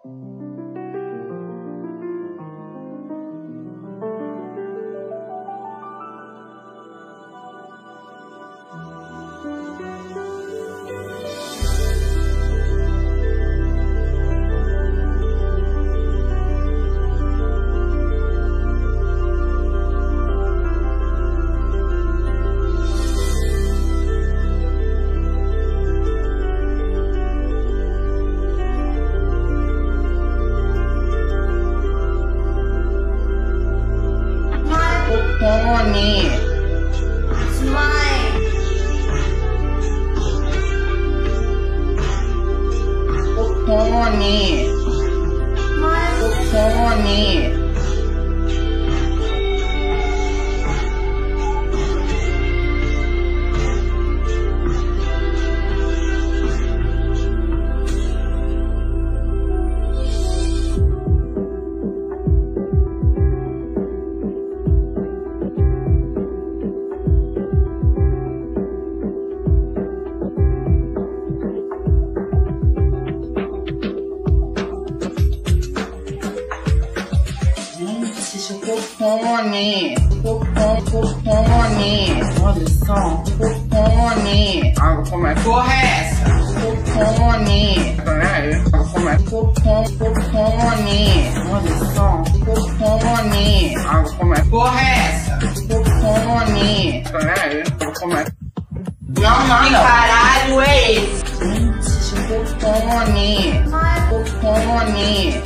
Cupone, olha só, cupone. Como é porra é essa? Cupone, peraí, como é cupone, olha só, cupone. Como é porra é essa? Cupone, peraí, como é? Não, que caralho é esse? Gente, cupone, cupone.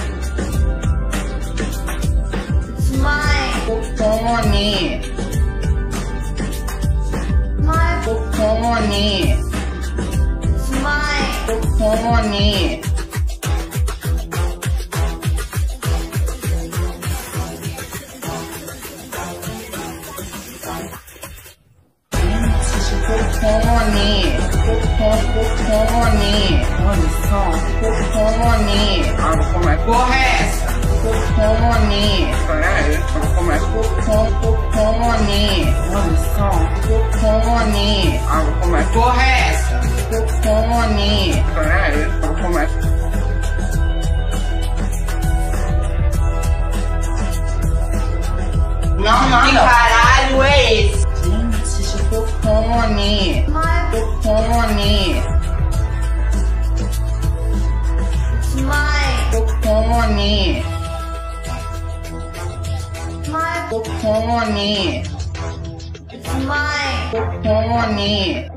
Cupone, cupone, cupone. Cupone, olha só, cupone. Como é porra é essa? Cupone, peraí, como é cupone, olha só, cupone. Como é porra é essa? Cupone, peraí, como é? Não, que caralho é esse? Gente, cupone, cupone, cupone, cupone, cupone.